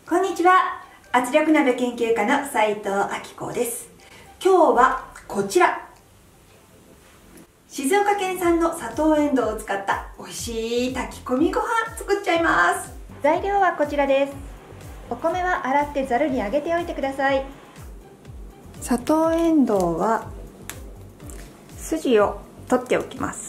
こんにちは。圧力鍋研究家の斉藤明子です。今日はこちら、静岡県産の砂糖エンドウを使った美味しい炊き込みご飯作っちゃいます。 材料はこちらです。お米は洗ってざるにあげておいてください。 砂糖エンドウは筋を取っておきます。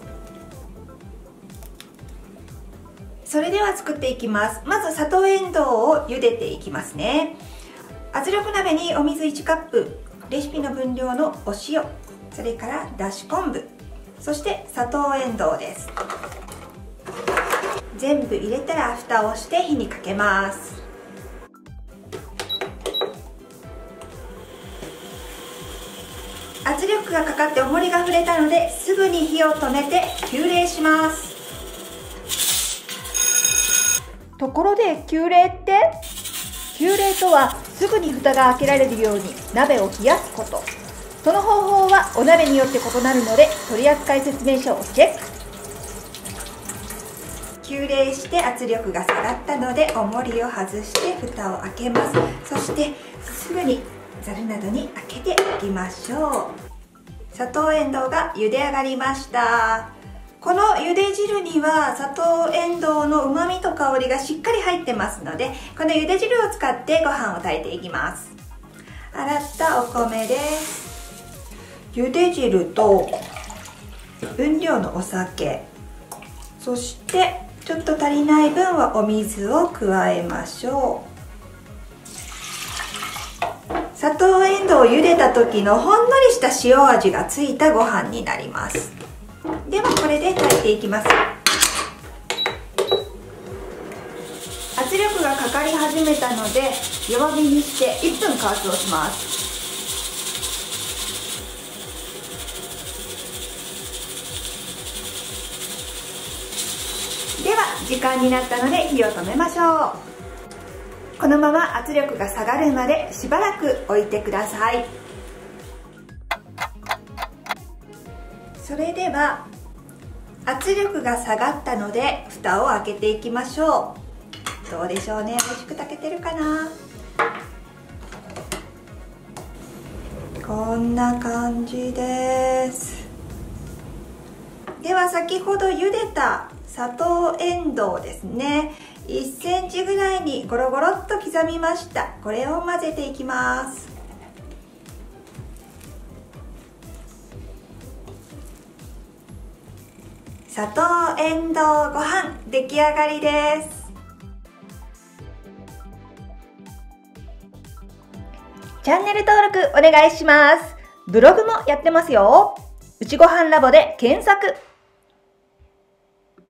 それでは作っていきます。まず砂糖エンドウを茹でていきますね。圧力鍋にお水1カップ、レシピの分量のお塩、それからだし昆布、そして砂糖エンドウです。全部入れたら蓋をして火にかけます。圧力がかかって重りが触れたので、すぐに火を止めて急冷します。 ところで急冷って？急冷とはすぐに蓋が開けられるように鍋を冷やすこと。その方法はお鍋によって異なるので取扱説明書をチェック。 急冷して圧力が下がったので重りを外して蓋を開けます。そしてすぐにざるなどに開けていきましょう。砂糖エンドウが茹で上がりました。この茹で汁には砂糖エンドウのうまみと香りがしっかり入ってますので、この茹で汁を使ってご飯を炊いていきます。洗ったお米です。茹で汁と分量のお酒、そしてちょっと足りない分はお水を加えましょう。砂糖エンドウを茹でた時のほんのりした塩味がついたご飯になります。ではこれで炊いていきます。圧力がかかり始めたので弱火にして1分加圧をします。では時間になったので火を止めましょう。このまま圧力が下がるまでしばらく置いてください。それでは圧力が下がったので蓋を開けていきましょう。どうでしょうね、美味しく炊けてるかな。こんな感じです。では先ほど茹でた砂糖エンドウですね、1センチぐらいにゴロゴロっと刻みました。これを混ぜていきます。砂糖エンドウご飯出来上がりです。 チャンネル登録お願いします。ブログもやってますよ。うちごはんラボで検索。